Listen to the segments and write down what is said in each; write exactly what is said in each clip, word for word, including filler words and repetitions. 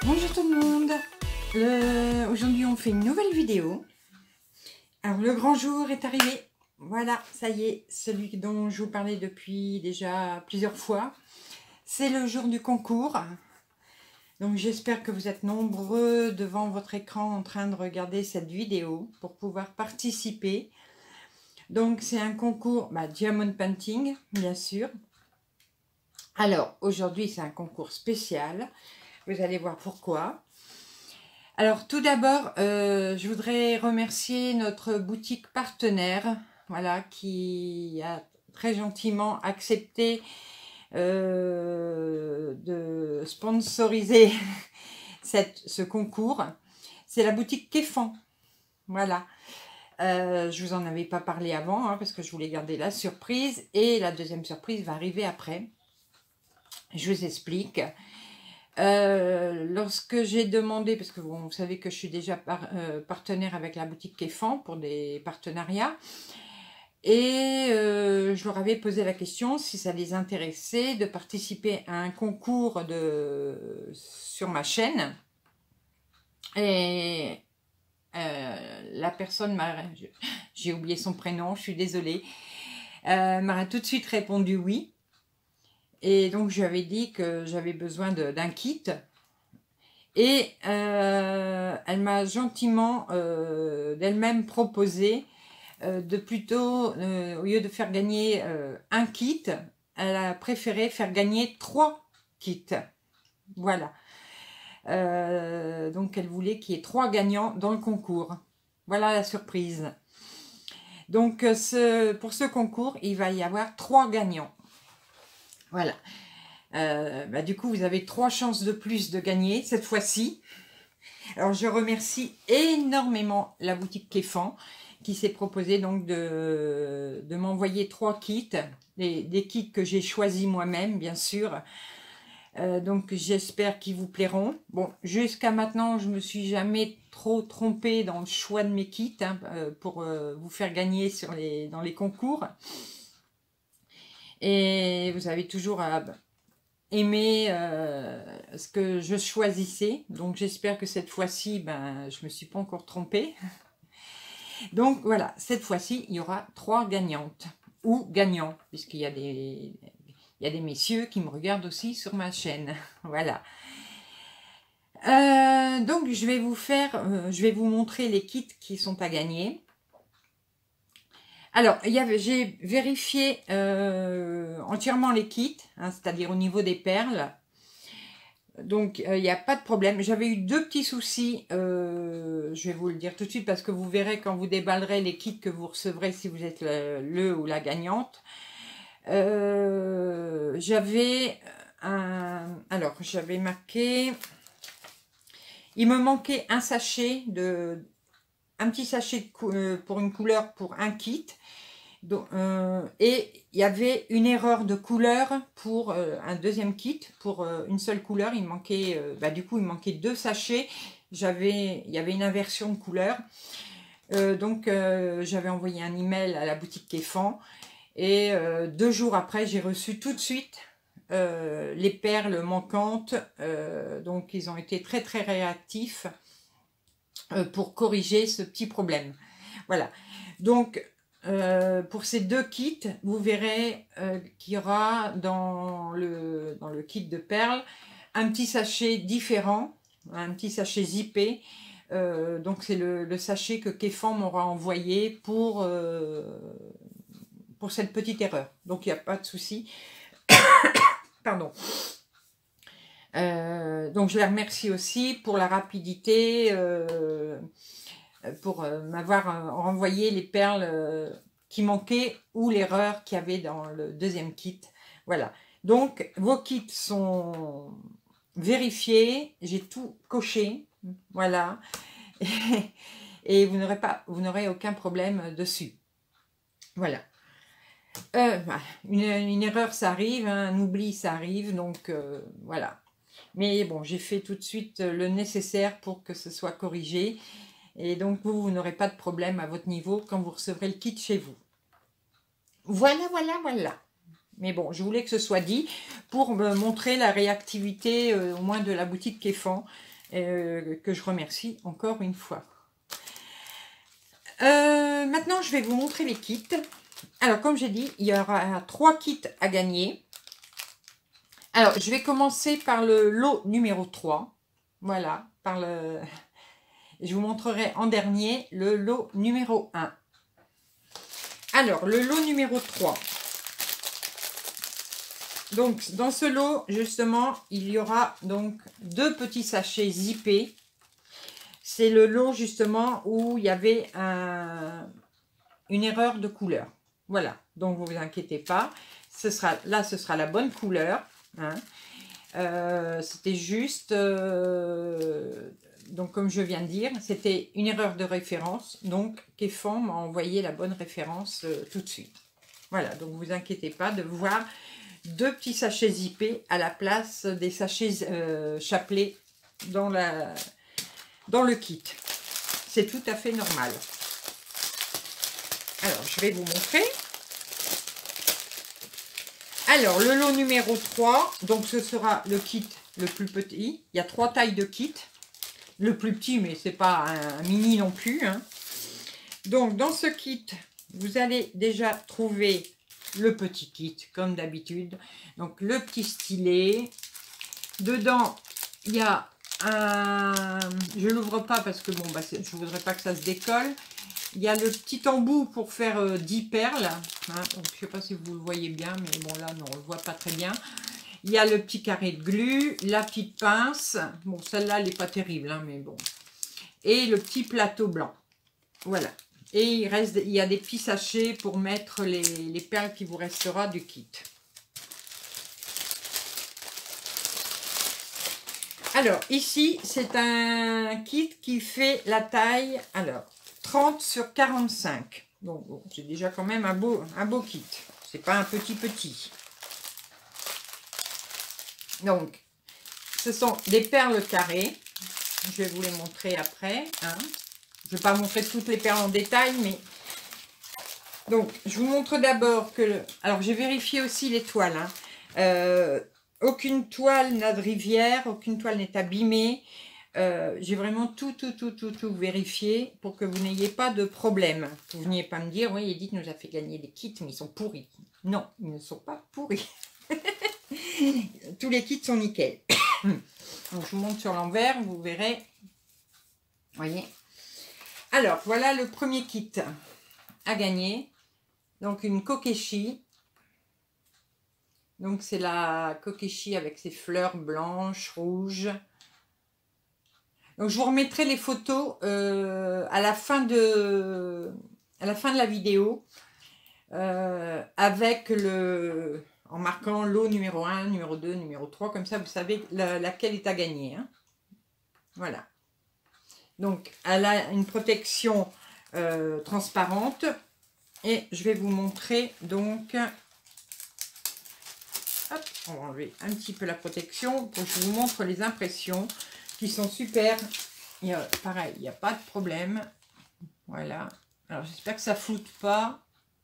Bonjour tout le monde. Le... Aujourd'hui on fait une nouvelle vidéo. Alors le grand jour est arrivé. Voilà, ça y est, celui dont je vous parlais depuis déjà plusieurs fois. C'est le jour du concours. Donc j'espère que vous êtes nombreux devant votre écran en train de regarder cette vidéo pour pouvoir participer. Donc c'est un concours bah, Diamond Painting, bien sûr. Alors aujourd'hui c'est un concours spécial. Vous allez voir pourquoi. Alors tout d'abord, euh, je voudrais remercier notre boutique partenaire, voilà, qui a très gentiment accepté euh, de sponsoriser cette, ce concours. C'est la boutique Kéfan, voilà. Euh, je vous en avais pas parlé avant, hein, parce que je voulais garder la surprise, et la deuxième surprise va arriver après. Je vous explique. Euh, lorsque j'ai demandé, parce que bon, vous savez que je suis déjà par, euh, partenaire avec la boutique Kéfan pour des partenariats, et euh, je leur avais posé la question si ça les intéressait de participer à un concours de, sur ma chaîne. Et euh, la personne m'a, j'ai oublié son prénom, je suis désolée, euh, m'a tout de suite répondu oui. Et donc je lui avais dit que j'avais besoin d'un kit. Et euh, elle m'a gentiment euh, d'elle-même proposé euh, de plutôt, euh, au lieu de faire gagner euh, un kit, elle a préféré faire gagner trois kits. Voilà. Euh, donc elle voulait qu'il y ait trois gagnants dans le concours. Voilà la surprise. Donc ce, pour ce concours, il va y avoir trois gagnants. Voilà. Euh, bah, du coup, vous avez trois chances de plus de gagner cette fois-ci. Alors, je remercie énormément la boutique Kéfan qui s'est proposé donc de, de m'envoyer trois kits, des, des kits que j'ai choisis moi-même, bien sûr. Euh, donc, j'espère qu'ils vous plairont. Bon, jusqu'à maintenant, je me suis jamais trop trompée dans le choix de mes kits hein, pour euh, vous faire gagner sur les, dans les concours. Et vous avez toujours à aimer euh, ce que je choisissais. Donc j'espère que cette fois-ci, ben, je ne me suis pas encore trompée. Donc voilà, cette fois-ci, il y aura trois gagnantes. Ou gagnants, puisqu'il y a des, il y a des messieurs qui me regardent aussi sur ma chaîne. Voilà. Euh, donc je vais vous faire, euh, je vais vous montrer les kits qui sont à gagner. Alors, j'ai vérifié euh, entièrement les kits, hein, c'est-à-dire au niveau des perles. Donc, il euh, n'y a pas de problème. J'avais eu deux petits soucis, euh, je vais vous le dire tout de suite, parce que vous verrez quand vous déballerez les kits que vous recevrez si vous êtes le, le ou la gagnante. Euh, j'avais un... Alors, j'avais marqué... Il me manquait un sachet de... Un petit sachet de, pour une couleur pour un kit. Donc, euh, et il y avait une erreur de couleur pour euh, un deuxième kit, pour euh, une seule couleur. Il manquait, euh, bah, du coup, il manquait deux sachets. J'avais, il y avait une inversion de couleur. Euh, donc, euh, j'avais envoyé un email à la boutique Kéfan. Et euh, deux jours après, j'ai reçu tout de suite euh, les perles manquantes. Euh, donc, ils ont été très, très réactifs euh, pour corriger ce petit problème. Voilà. Donc, Euh, pour ces deux kits, vous verrez euh, qu'il y aura dans le, dans le kit de perles un petit sachet différent, un petit sachet zippé. Euh, donc c'est le, le sachet que Kéfan m'aura envoyé pour, euh, pour cette petite erreur. Donc il n'y a pas de souci. Pardon. Euh, donc je les remercie aussi pour la rapidité. Euh, pour euh, m'avoir euh, renvoyé les perles euh, qui manquaient ou l'erreur qu'il y avait dans le deuxième kit. Voilà. Donc, vos kits sont vérifiés. J'ai tout coché. Voilà. Et, et vous n'aurez pas, vous n'aurez aucun problème dessus. Voilà. Euh, une, une erreur, ça arrive. Hein, un oubli, ça arrive. Donc, euh, voilà. Mais bon, j'ai fait tout de suite le nécessaire pour que ce soit corrigé. Et donc, vous, vous n'aurez pas de problème à votre niveau quand vous recevrez le kit chez vous. Voilà, voilà, voilà. Mais bon, je voulais que ce soit dit pour me montrer la réactivité, euh, au moins de la boutique Kéfan. euh, que je remercie encore une fois. Euh, maintenant, je vais vous montrer les kits. Alors, comme j'ai dit, il y aura trois kits à gagner. Alors, je vais commencer par le lot numéro trois. Voilà, par le... je vous montrerai en dernier le lot numéro un. Alors, le lot numéro trois. Donc, dans ce lot, justement, il y aura donc deux petits sachets zippés. C'est le lot, justement, où il y avait un, une erreur de couleur. Voilà, donc vous vous inquiétez pas. Ce sera, là, ce sera la bonne couleur. Hein. Euh, c'était juste, euh, donc comme je viens de dire, c'était une erreur de référence. Donc, Kéfan m'a envoyé la bonne référence euh, tout de suite. Voilà, donc vous inquiétez pas de voir deux petits sachets zippés à la place des sachets euh, chapelés dans, la, dans le kit. C'est tout à fait normal. Alors, je vais vous montrer. Alors, le lot numéro trois, donc ce sera le kit le plus petit. Il y a trois tailles de kit. Le plus petit, mais c'est pas un mini non plus. Hein. Donc, dans ce kit, vous allez déjà trouver le petit kit, comme d'habitude. Donc, le petit stylet. Dedans, il y a un... Je ne l'ouvre pas parce que, bon, bah, je ne voudrais pas que ça se décolle. Il y a le petit embout pour faire euh, dix perles. Hein. Donc, je ne sais pas si vous le voyez bien, mais bon, là, non, on ne le voit pas très bien. Il y a le petit carré de glu, la petite pince. Bon, celle-là, elle n'est pas terrible, hein, mais bon. Et le petit plateau blanc. Voilà. Et il, reste, il y a des petits sachets pour mettre les, les perles qui vous restera du kit. Alors, ici, c'est un kit qui fait la taille, alors, trente sur quarante-cinq. Donc, bon, c'est déjà quand même un beau, un beau kit. C'est pas un petit petit. Donc, ce sont des perles carrées. Je vais vous les montrer après. Hein. Je ne vais pas montrer toutes les perles en détail, mais... Donc, je vous montre d'abord que... Le... Alors, j'ai vérifié aussi les toiles. Hein. Euh, aucune toile n'a de rivière, aucune toile n'est abîmée. Euh, j'ai vraiment tout, tout, tout, tout, tout vérifié pour que vous n'ayez pas de problème. Vous ne veniez pas me dire, oui, Edith nous a fait gagner des kits, mais ils sont pourris. Non, ils ne sont pas pourris. Tous les kits sont nickel. Donc, je vous montre sur l'envers, vous verrez. Voyez. Alors, voilà le premier kit à gagner. Donc, une kokeshi. Donc, c'est la kokeshi avec ses fleurs blanches, rouges. Donc, je vous remettrai les photos euh, à, la fin de, à la fin de la vidéo. Euh, avec le... En marquant lot numéro un, numéro deux, numéro trois. Comme ça, vous savez la, laquelle est à gagner. Hein. Voilà. Donc, elle a une protection euh, transparente. Et je vais vous montrer donc... Hop, on va enlever un petit peu la protection pour que je vous montre les impressions qui sont super. Il y a, pareil, il n'y a pas de problème. Voilà. Alors, j'espère que ça ne floute pas.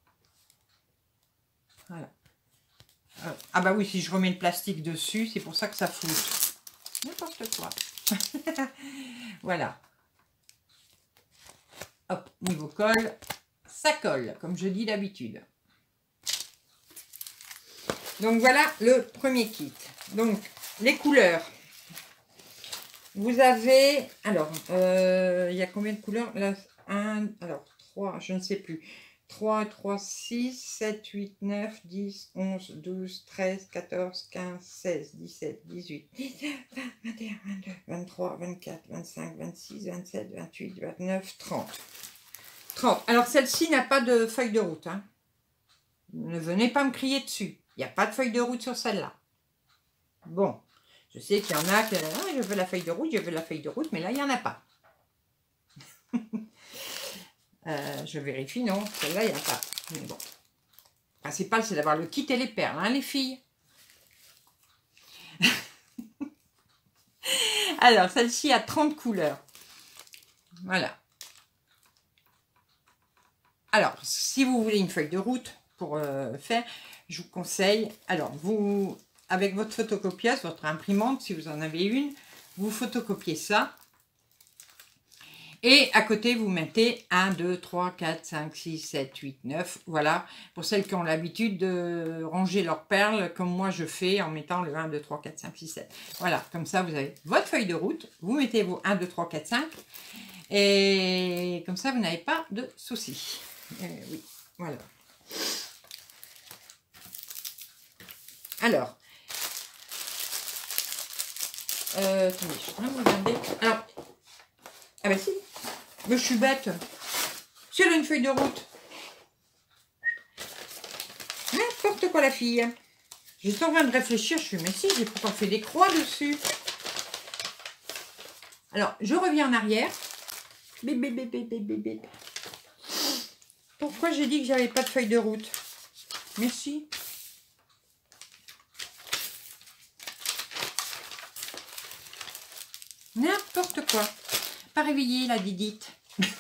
Voilà. Euh, ah bah oui, si je remets le plastique dessus, c'est pour ça que ça floute. N'importe quoi. Voilà. Hop, niveau colle, ça colle, comme je dis d'habitude. Donc voilà le premier kit. Donc les couleurs. Vous avez, alors, euh, il y a combien de couleurs? Là, un, alors trois, je ne sais plus. trois, trois, six, sept, huit, neuf, dix, onze, douze, treize, quatorze, quinze, seize, dix-sept, dix-huit, dix-neuf, vingt, vingt et un, vingt-deux, vingt-trois, vingt-quatre, vingt-cinq, vingt-six, vingt-sept, vingt-huit, vingt-neuf, trente. trente. Alors celle-ci n'a pas de feuille de route. Hein. Ne venez pas me crier dessus. Il n'y a pas de feuille de route sur celle-là. Bon, je sais qu'il y en a qui... Ah, je veux la feuille de route, je veux la feuille de route, mais là, il n'y en a pas. euh, je vérifie, non, celle-là, il n'y en a pas. Mais bon. Le principal, c'est d'avoir le kit et les perles, hein, les filles. Alors, celle-ci a trente couleurs. Voilà. Alors, si vous voulez une feuille de route pour euh, faire, je vous conseille, alors, vous, avec votre photocopieuse, votre imprimante, si vous en avez une, vous photocopiez ça. Et à côté, vous mettez un, deux, trois, quatre, cinq, six, sept, huit, neuf. Voilà, pour celles qui ont l'habitude de ranger leurs perles, comme moi je fais en mettant le un, deux, trois, quatre, cinq, six, sept. Voilà, comme ça, vous avez votre feuille de route. Vous mettez vos un, deux, trois, quatre, cinq. Et comme ça, vous n'avez pas de soucis. Euh, oui, voilà. Alors, euh, attendez, je suis en train de regarder. Alors, ah bah si, mais je suis bête. Si elle a une feuille de route. N'importe quoi la fille. J'étais en train de réfléchir, je suis mais si, j'ai pourtant fait des croix dessus. Alors, je reviens en arrière. Bip, bip, bip, bip, bip, bip, bip. Pourquoi j'ai dit que j'avais pas de feuille de route? Merci. N'importe quoi. Pas réveillée la Didite.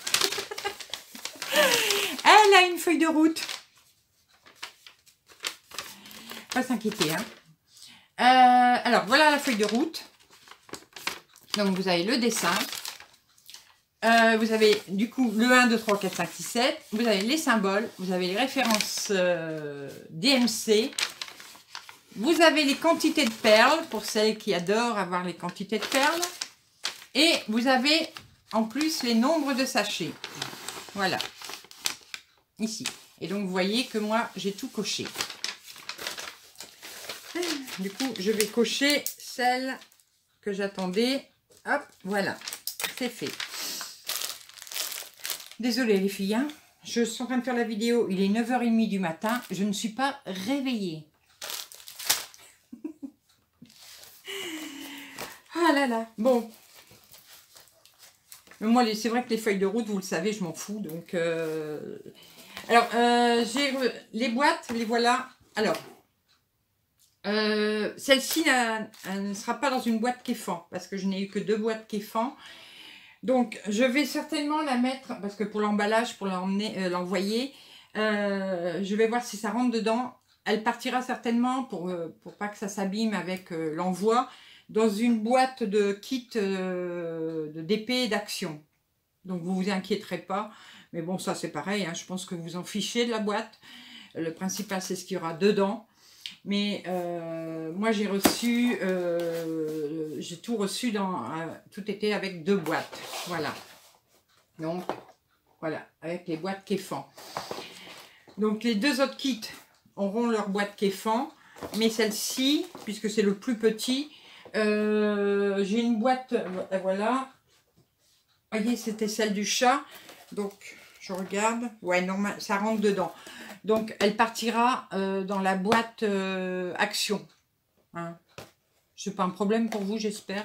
Elle a une feuille de route. Pas s'inquiéter. Hein. Euh, alors, voilà la feuille de route. Donc, vous avez le dessin. Euh, vous avez du coup le un, deux, trois, quatre, cinq, six, sept. Vous avez les symboles. Vous avez les références euh, D M C. Vous avez les quantités de perles pour celles qui adorent avoir les quantités de perles. Et vous avez en plus les nombres de sachets. Voilà. Ici. Et donc vous voyez que moi j'ai tout coché. Du coup je vais cocher celle que j'attendais. Hop, voilà. C'est fait. Désolée les filles. Hein. Je suis en train de faire la vidéo. Il est neuf heures trente du matin. Je ne suis pas réveillée. Ah là là. Bon. Mais moi, c'est vrai que les feuilles de route, vous le savez, je m'en fous. Donc, euh... alors, euh, j'ai les boîtes, les voilà. Alors, euh, celle-ci ne sera pas dans une boîte Kéfan parce que je n'ai eu que deux boîtes Kéfan. Donc, je vais certainement la mettre parce que pour l'emballage, pour l'emmener, euh, l'envoyer, euh, je vais voir si ça rentre dedans. Elle partira certainement pour euh, pour pas que ça s'abîme avec euh, l'envoi. Dans une boîte de kit euh, de d'épée d'action. Donc vous vous inquiéterez pas. Mais bon, ça c'est pareil. Hein, je pense que vous en fichez de la boîte. Le principal, c'est ce qu'il y aura dedans. Mais euh, moi, j'ai reçu, euh, j'ai tout reçu dans, euh, tout était avec deux boîtes. Voilà. Donc, voilà, avec les boîtes Kéfan. Donc les deux autres kits auront leur boîte Kéfan. Mais celle-ci, puisque c'est le plus petit, Euh, j'ai une boîte, voilà. Vous voyez, c'était celle du chat. Donc, je regarde. Ouais, normal, ça rentre dedans. Donc, elle partira euh, dans la boîte euh, Action. Hein. C'est pas un problème pour vous, j'espère.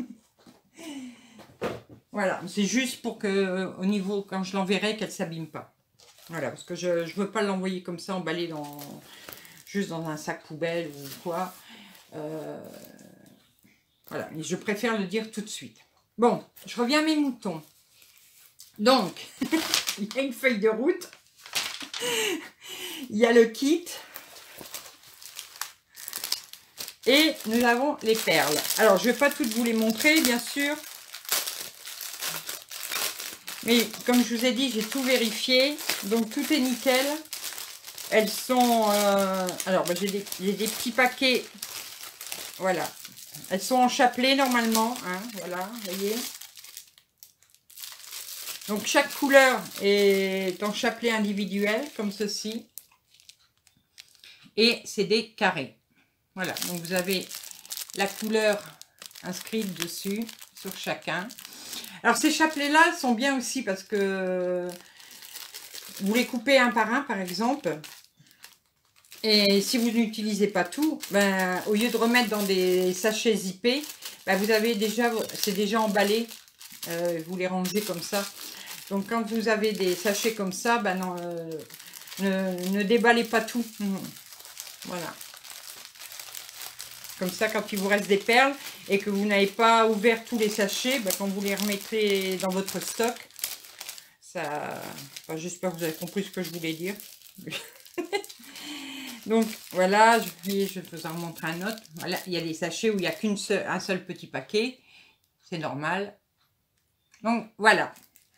Voilà, c'est juste pour que, au niveau, quand je l'enverrai, qu'elle s'abîme pas. Voilà, parce que je ne veux pas l'envoyer comme ça, emballé dans, juste dans un sac poubelle ou quoi. Euh, Voilà, mais je préfère le dire tout de suite. Bon, je reviens à mes moutons. Donc, il y a une feuille de route. Il y a le kit. Et nous avons les perles. Alors, je ne vais pas toutes vous les montrer, bien sûr. Mais comme je vous ai dit, j'ai tout vérifié. Donc, tout est nickel. Elles sont... Euh, alors, bah, j'ai des, des petits paquets. Voilà. Elles sont en chapelet normalement, hein, voilà, vous voyez. Donc chaque couleur est en chapelet individuel, comme ceci. Et c'est des carrés. Voilà, donc vous avez la couleur inscrite dessus, sur chacun. Alors ces chapelets-là sont bien aussi parce que vous les coupez un par un, par exemple. Et si vous n'utilisez pas tout, ben, au lieu de remettre dans des sachets zippés, ben, vous avez déjà, c'est déjà emballé. Euh, vous les rangez comme ça. Donc quand vous avez des sachets comme ça, ben non, euh, ne, ne déballez pas tout. Mmh. Voilà. Comme ça, quand il vous reste des perles et que vous n'avez pas ouvert tous les sachets, ben, quand vous les remettrez dans votre stock, ça... Enfin, j'espère que vous avez compris ce que je voulais dire. Donc voilà, je, je vais vous en montrer un autre. Voilà, il y a des sachets où il n'y a qu'un seul, un seul petit paquet. c'est normal. Donc, voilà.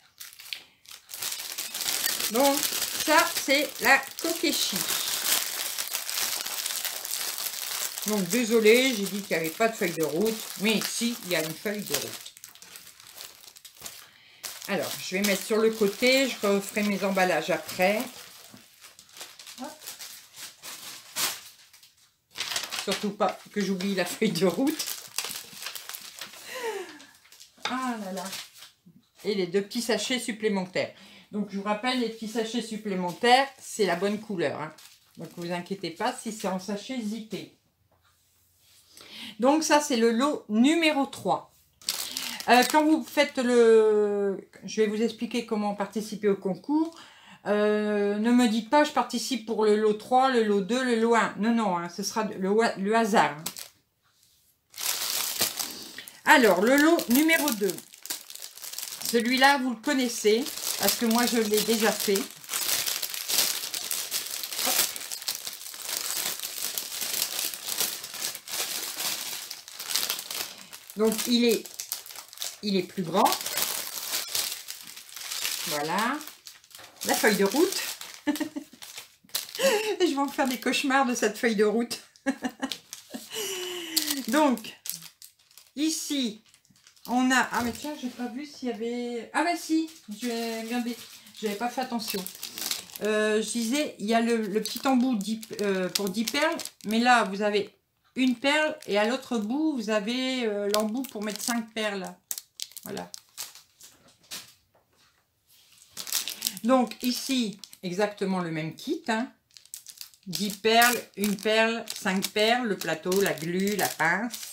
Donc, ça, c'est la Kokeshi. Donc, désolé, j'ai dit qu'il n'y avait pas de feuille de route. Mais ici, il y a une feuille de route. Alors, je vais mettre sur le côté. Je referai mes emballages après. Hop. Surtout pas que j'oublie la feuille de route. Ah là là. Et les deux petits sachets supplémentaires. Donc, je vous rappelle, les petits sachets supplémentaires, c'est la bonne couleur. Hein. Donc, ne vous inquiétez pas si c'est en sachet zippé. Donc, ça, c'est le lot numéro trois. Euh, quand vous faites le... Je vais vous expliquer comment participer au concours. Euh, ne me dites pas, je participe pour le lot trois, le lot deux, le lot un. Non, non, hein, ce sera le, le hasard. Alors, le lot numéro deux. Celui-là, vous le connaissez, parce que moi, je l'ai déjà fait. Donc, il est, il est plus grand. Voilà. La feuille de route. Et je vais en faire des cauchemars de cette feuille de route. Donc, ici, on a... Ah, mais tiens, j'ai pas vu s'il y avait... Ah, bah si, j'ai regardé. Je n'avais pas fait attention. Euh, je disais, il y a le, le petit embout euh, pour dix perles. Mais là, vous avez une perle. Et à l'autre bout, vous avez euh, l'embout pour mettre cinq perles. Voilà. Donc, ici, exactement le même kit. Hein. dix perles, une perle, cinq perles, le plateau, la glu, la pince.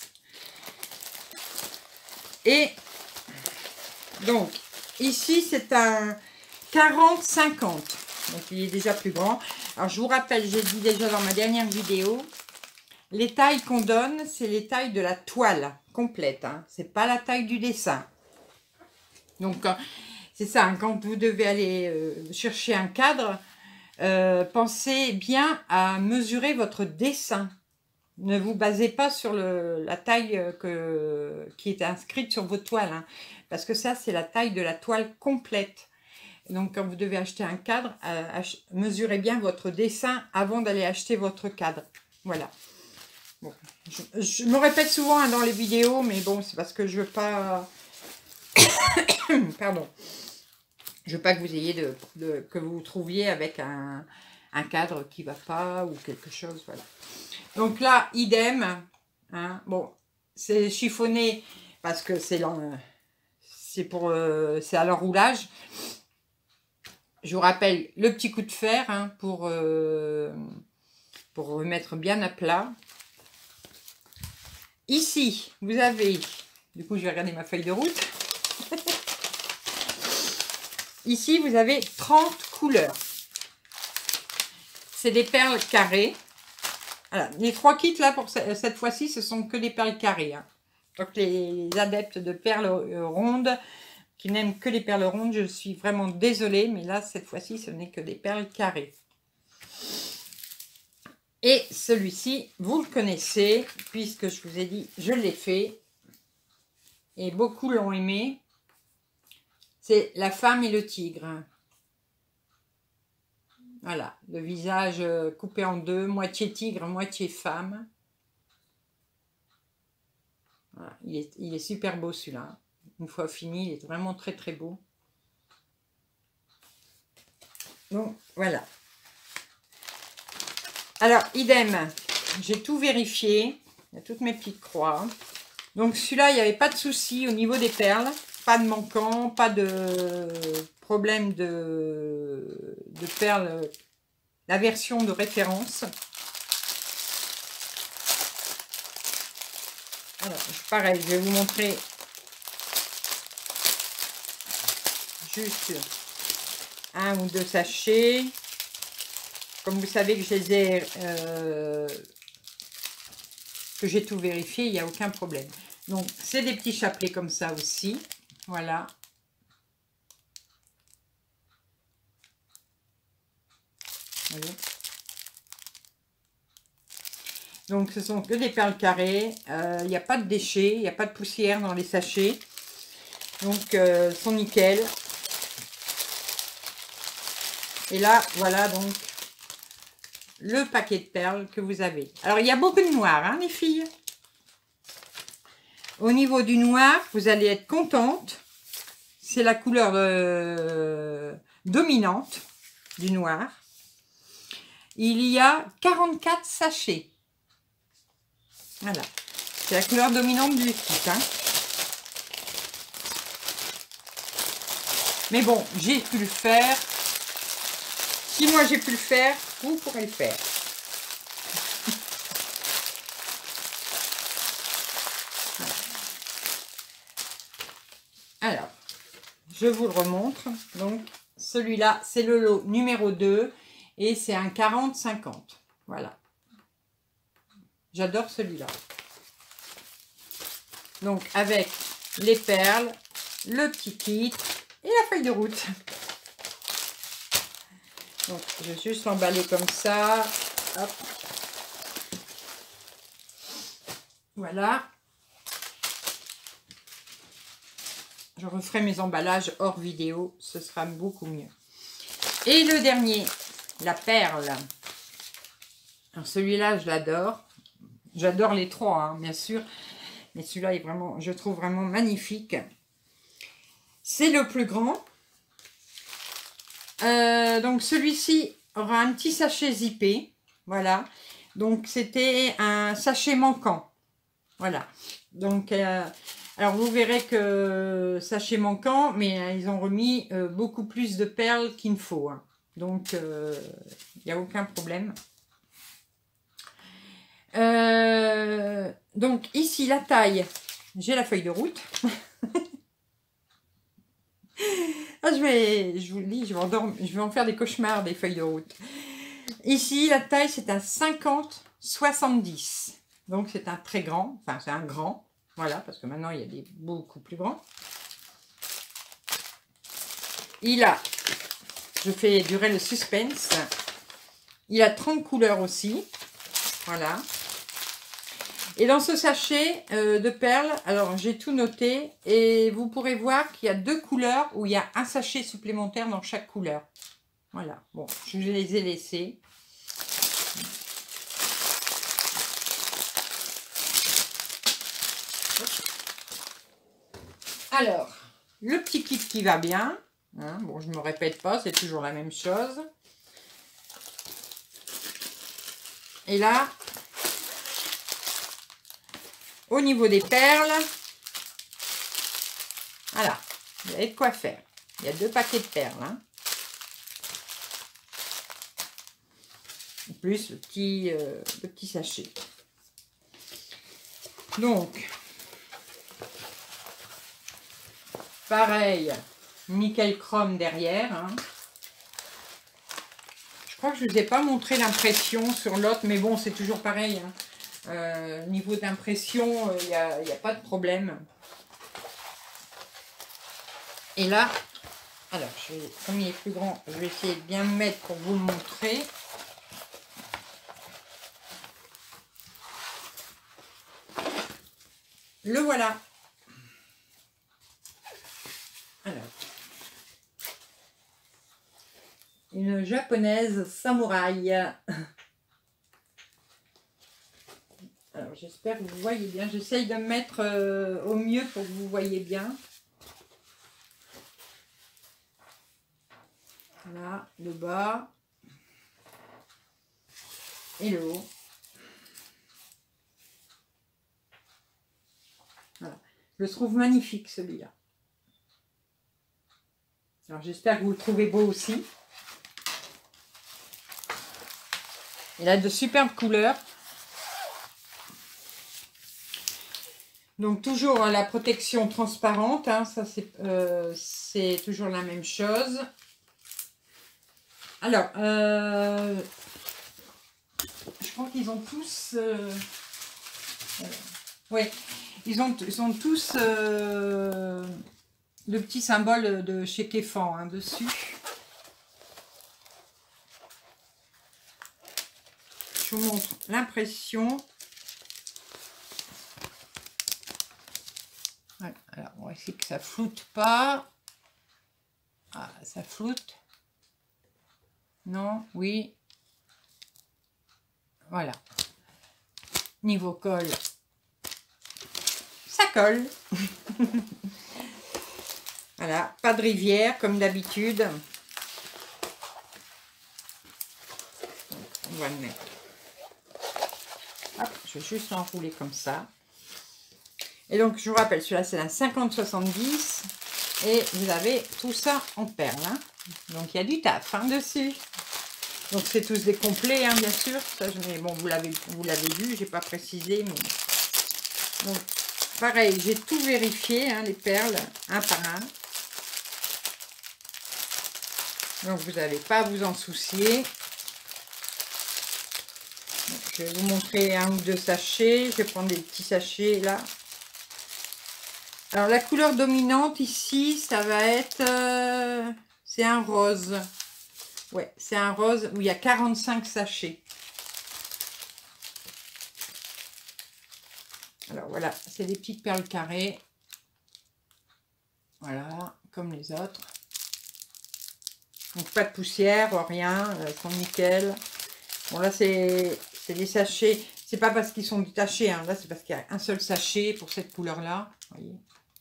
Et donc, ici, c'est un quarante cinquante. Donc, il est déjà plus grand. Alors, je vous rappelle, j'ai dit déjà dans ma dernière vidéo, les tailles qu'on donne, c'est les tailles de la toile complète. Hein. Ce n'est pas la taille du dessin. Donc, c'est ça, hein, quand vous devez aller euh, chercher un cadre, euh, pensez bien à mesurer votre dessin. Ne vous basez pas sur le, la taille que, qui est inscrite sur vos toiles. Hein, parce que ça, c'est la taille de la toile complète. Donc, quand vous devez acheter un cadre, euh, mesurez bien votre dessin avant d'aller acheter votre cadre. Voilà. Bon, je, je me répète souvent hein, dans les vidéos, mais bon, c'est parce que je veux pas... Pardon. Je veux pas que vous ayez de, de que vous vous trouviez avec un, un cadre qui va pas ou quelque chose. Voilà. Donc là, idem. Hein, bon, c'est chiffonné parce que c'est c'est pour euh, c'est à l'enroulage. Je vous rappelle le petit coup de fer hein, pour euh, pour remettre bien à plat. Ici, vous avez, du coup, je vais regarder ma feuille de route. Ici, vous avez trente couleurs. C'est des perles carrées. Voilà. Les trois kits, là, pour cette fois-ci, ce sont que des perles carrées. Hein. Donc, les adeptes de perles rondes, qui n'aiment que les perles rondes, je suis vraiment désolée. Mais là, cette fois-ci, ce n'est que des perles carrées. Et celui-ci, vous le connaissez, puisque je vous ai dit, je l'ai fait. Et beaucoup l'ont aimé. C'est la femme et le tigre. Voilà, le visage coupé en deux, moitié tigre, moitié femme. Voilà, il est, il est super beau celui-là. Une fois fini, il est vraiment très très beau. Donc, voilà. Alors, idem, j'ai tout vérifié. Il y a toutes mes petites croix. Donc, celui-là, il n'y avait pas de souci au niveau des perles. Pas de manquant, pas de problème de, de perles. La version de référence. Alors, pareil, je vais vous montrer juste un ou deux sachets. Comme vous savez que je les ai, euh, que j'ai tout vérifié, il n'y a aucun problème. Donc, c'est des petits chapelets comme ça aussi. Voilà. Voyez. Donc, ce sont que des perles carrées. Il euh, n'y a pas de déchets, il n'y a pas de poussière dans les sachets. Donc, euh, sont nickel. Et là, voilà donc le paquet de perles que vous avez. Alors, il y a beaucoup de noir, hein, les filles. Au niveau du noir, vous allez être contente. C'est la couleur euh, dominante du noir. Il y a quarante-quatre sachets. Voilà. C'est la couleur dominante du kit. Hein. Mais bon, j'ai pu le faire. Si moi j'ai pu le faire, vous pourrez le faire. Alors, je vous le remontre. Donc, celui-là, c'est le lot numéro deux et c'est un quarante cinquante. Voilà. J'adore celui-là. Donc, avec les perles, le petit kit et la feuille de route. Donc, je vais juste l'emballer comme ça. Hop. Voilà. Je referai mes emballages hors vidéo. Ce sera beaucoup mieux. Et le dernier, la perle. Alors, celui-là, je l'adore. J'adore les trois, hein, bien sûr. Mais celui-là est vraiment, je trouve vraiment magnifique. C'est le plus grand. Euh, donc, celui-ci aura un petit sachet zippé. Voilà. Donc, c'était un sachet manquant. Voilà. Donc, euh, alors, vous verrez que sachet manquant, mais euh, ils ont remis euh, beaucoup plus de perles qu'il ne faut. Hein. Donc, il euh, n'y a aucun problème. Euh, donc, ici, la taille, j'ai la feuille de route. Ah, je vais, je vous le dis, je vais, endormir, je vais en faire des cauchemars des feuilles de route. Ici, la taille, c'est un cinquante soixante-dix. Donc, c'est un très grand, enfin, c'est un grand. Voilà, parce que maintenant, il y a des beaucoup plus grands. Il a, je fais durer le suspense, il a trente couleurs aussi. Voilà. Et dans ce sachet euh, de perles, alors j'ai tout noté et vous pourrez voir qu'il y a deux couleurs où il y a un sachet supplémentaire dans chaque couleur. Voilà, bon, je les ai laissés. Alors, le petit kit qui va bien. Hein, bon, je ne me répète pas, c'est toujours la même chose. Et là, au niveau des perles, voilà, vous avez de quoi faire. Il y a deux paquets de perles. Hein. Plus le petit, euh, le petit sachet. Donc, pareil, nickel chrome derrière. Hein. Je crois que je ne vous ai pas montré l'impression sur l'autre, mais bon, c'est toujours pareil. Hein. Euh, niveau d'impression, il euh, n'y a, a pas de problème. Et là, alors, je vais, comme il est plus grand, je vais essayer de bien me mettre pour vous le montrer. Le voilà. Alors, une japonaise samouraï. Alors, j'espère que vous voyez bien. J'essaye de me mettre euh, au mieux pour que vous voyez bien. Là, le bas. Et le haut. Voilà. Je le trouve magnifique, celui-là. Alors, j'espère que vous le trouvez beau aussi. Il a de superbes couleurs. Donc, toujours la protection transparente. Hein, ça, c'est euh, toujours la même chose. Alors, euh, je crois qu'ils ont tous... Euh, euh, oui, ils ont, ils ont tous euh, le petit symbole de chez Kéfan hein, dessus. Je vous montre l'impression. Ouais, alors, on va essayer que ça floute pas. Ah, ça floute. Non, oui. Voilà. Niveau colle, ça colle. Voilà, pas de rivière comme d'habitude. On va le mettre. Hop, je vais juste l'enrouler comme ça. Et donc, je vous rappelle, celui-là, c'est un cinquante soixante-dix. Et vous avez tout ça en perles. Hein. Donc, il y a du taf hein, dessus. Donc, c'est tous des complets, hein, bien sûr. Ça, je mets, bon, vous l'avez vous l'avez vu, j'ai pas précisé. Mais... Donc, pareil, j'ai tout vérifié, hein, les perles, un par un. Donc, vous n'avez pas à vous en soucier. Donc, je vais vous montrer un ou deux sachets. Je vais prendre des petits sachets, là. Alors, la couleur dominante ici, ça va être... Euh, c'est un rose. Ouais, c'est un rose où il y a quarante-cinq sachets. Alors, voilà, c'est des petites perles carrées. Voilà, comme les autres. Donc, pas de poussière, rien. Elles sont nickel. Bon, là, c'est des sachets. C'est pas parce qu'ils sont détachés. Hein. Là, c'est parce qu'il y a un seul sachet pour cette couleur-là. Voyez.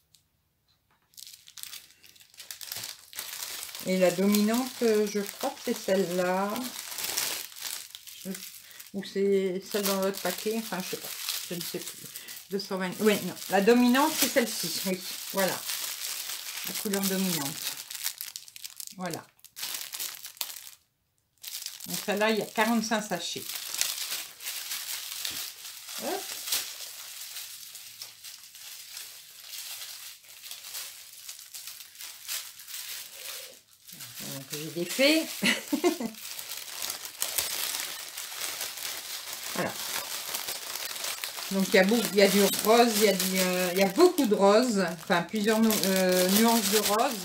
Et la dominante, je crois que c'est celle-là. Ou c'est celle dans l'autre paquet. Enfin, je sais pas. Je ne sais plus. deux cent vingt. Oui, non. La dominante, c'est celle-ci. Oui, voilà. La couleur dominante. Voilà. Donc, celle-là, il y a quarante-cinq sachets. Hop. Que j'ai défait. Voilà. Donc il y a beaucoup, il y a du rose, il y a, du, euh, il y a beaucoup de rose, enfin plusieurs nu euh, nuances de rose.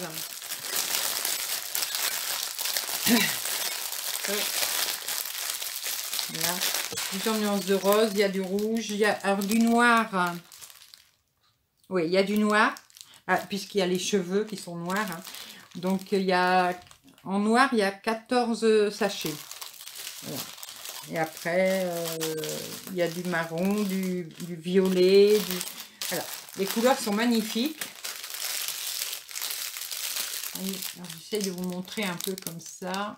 Voilà. Plusieurs nuances de rose, il y a du rouge, il y a alors du noir. Oui, il y a du noir, ah, puisqu'il y a les cheveux qui sont noirs. Hein. Donc il y a en noir, il y a quatorze sachets. Voilà. Et après, euh, il y a du marron, du, du violet. Du... Voilà. Les couleurs sont magnifiques. J'essaie de vous montrer un peu comme ça.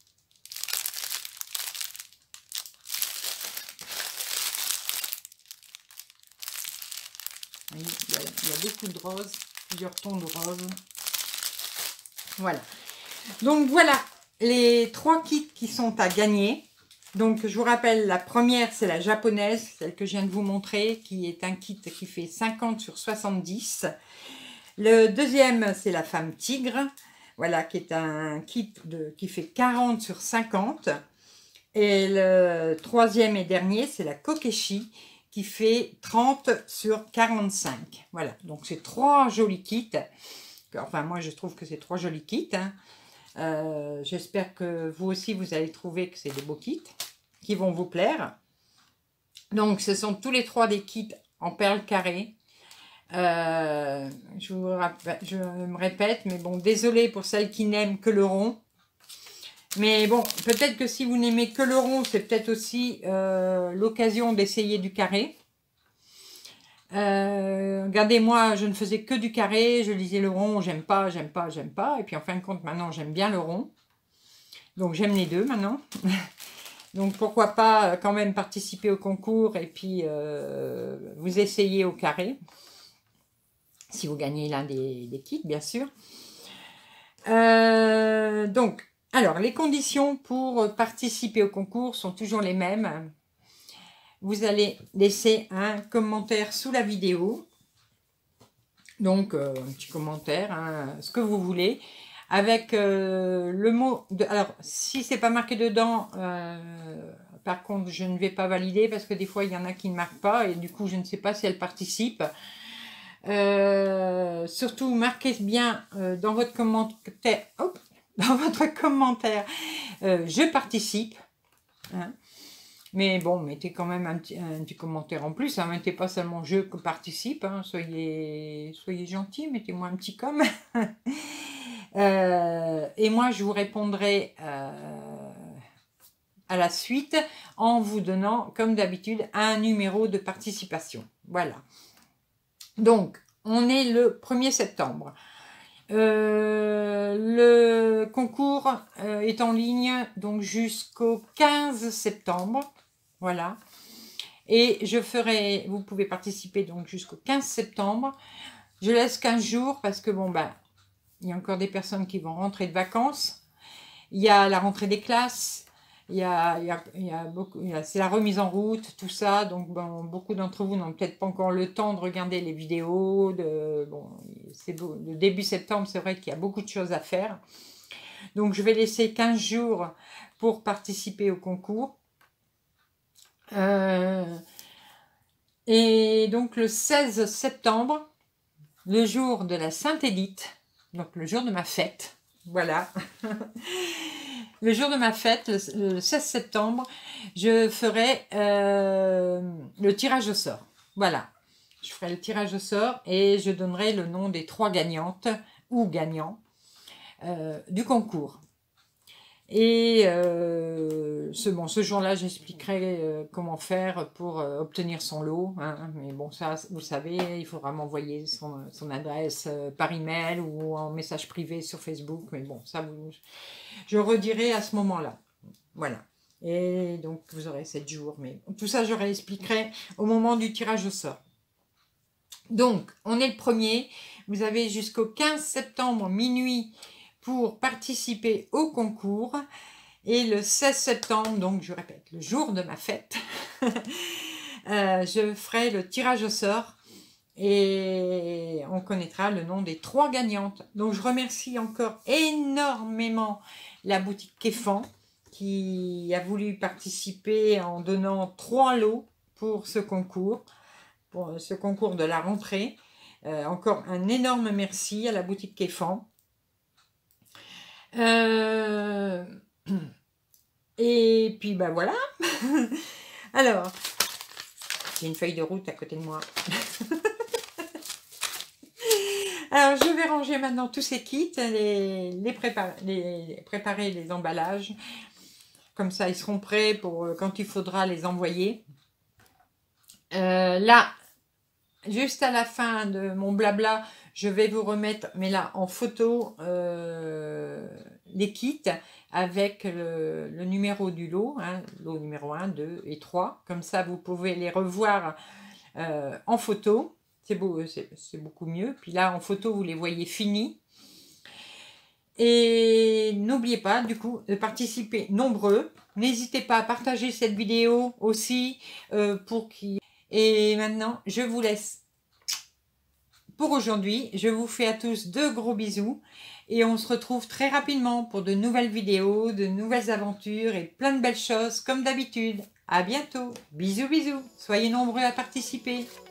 Il y, a, il y a beaucoup de rose, plusieurs tons de rose. Voilà. Donc voilà les trois kits qui sont à gagner. Donc je vous rappelle, la première c'est la japonaise, celle que je viens de vous montrer, qui est un kit qui fait cinquante sur soixante-dix. Le deuxième c'est la femme tigre, voilà, qui est un kit de, qui fait quarante sur cinquante. Et le troisième et dernier c'est la kokeshi, qui fait trente sur quarante-cinq. Voilà, donc c'est trois jolis kits. Enfin moi je trouve que c'est trois jolis kits, hein. Euh, j'espère que vous aussi vous allez trouver que c'est des beaux kits qui vont vous plaire. Donc ce sont tous les trois des kits en perles carrées. Euh, je, vous rappelle, je me répète, mais bon, désolé pour celles qui n'aiment que le rond. Mais bon, peut-être que si vous n'aimez que le rond, c'est peut-être aussi euh, l'occasion d'essayer du carré. Euh, regardez, moi, je ne faisais que du carré, je disais le rond, j'aime pas, j'aime pas, j'aime pas. Et puis en fin de compte, maintenant, j'aime bien le rond. Donc j'aime les deux maintenant. Donc pourquoi pas quand même participer au concours et puis euh, vous essayez au carré. Si vous gagnez l'un des, des kits, bien sûr. Euh, donc, alors, les conditions pour participer au concours sont toujours les mêmes. Vous allez laisser un commentaire sous la vidéo. Donc, euh, un petit commentaire, hein, ce que vous voulez. Avec euh, le mot... De, alors, si c'est pas marqué dedans, euh, par contre, je ne vais pas valider parce que des fois, il y en a qui ne marquent pas. Et du coup, je ne sais pas si elles participent. Euh, surtout, marquez bien euh, dans votre commentaire... Hop, dans votre commentaire, euh, je participe. Hein. Mais bon, mettez quand même un petit, un petit commentaire en plus. Hein. Mettez pas seulement je que participe. Hein. Soyez, soyez gentils, mettez-moi un petit com. euh, et moi, je vous répondrai euh, à la suite en vous donnant, comme d'habitude, un numéro de participation. Voilà. Donc, on est le premier septembre. Euh, le concours euh, est en ligne donc jusqu'au quinze septembre. Voilà. Et je ferai, vous pouvez participer donc jusqu'au quinze septembre. Je laisse quinze jours parce que bon, ben, il y a encore des personnes qui vont rentrer de vacances. Il y a la rentrée des classes. Il y a, il y a, il y a beaucoup, c'est la remise en route, tout ça. Donc, bon, beaucoup d'entre vous n'ont peut-être pas encore le temps de regarder les vidéos. De, bon, c'est beau, le début septembre, c'est vrai qu'il y a beaucoup de choses à faire. Donc, je vais laisser quinze jours pour participer au concours. Euh, et donc, le seize septembre, le jour de la Sainte-Édith, donc le jour de ma fête, voilà. Le jour de ma fête, le, le seize septembre, je ferai euh, le tirage au sort. Voilà, je ferai le tirage au sort et je donnerai le nom des trois gagnantes ou gagnants euh, du concours. Et euh, ce, bon, ce jour-là, j'expliquerai euh, comment faire pour euh, obtenir son lot. Hein. Mais bon, ça, vous savez, il faudra m'envoyer son, son adresse euh, par email ou en message privé sur Facebook. Mais bon, ça, vous, je redirai à ce moment-là. Voilà. Et donc, vous aurez sept jours. Mais tout ça, je réexpliquerai au moment du tirage au sort. Donc, on est le premier. Vous avez jusqu'au quinze septembre minuit pour participer au concours. Et le seize septembre, donc je répète, le jour de ma fête, euh, je ferai le tirage au sort et on connaîtra le nom des trois gagnantes. Donc je remercie encore énormément la boutique Kéfan qui a voulu participer en donnant trois lots pour ce concours, pour ce concours de la rentrée. Euh, encore un énorme merci à la boutique Kéfan. Euh, et puis ben voilà. Alors, j'ai une feuille de route à côté de moi. Alors, je vais ranger maintenant tous ces kits, les, les, préparer, les préparer les emballages. Comme ça, ils seront prêts pour quand il faudra les envoyer. Euh, là, juste à la fin de mon blabla, je vais vous remettre, mais là en photo, euh, les kits avec le, le numéro du lot, hein, lot numéro un, deux et trois. Comme ça, vous pouvez les revoir euh, en photo. C'est beau, c'est beaucoup mieux. Puis là, en photo, vous les voyez finis. Et n'oubliez pas, du coup, de participer nombreux. N'hésitez pas à partager cette vidéo aussi euh, pour qui. Et maintenant, je vous laisse pour aujourd'hui. Je vous fais à tous de gros bisous. Et on se retrouve très rapidement pour de nouvelles vidéos, de nouvelles aventures et plein de belles choses comme d'habitude. À bientôt. Bisous, bisous. Soyez nombreux à participer.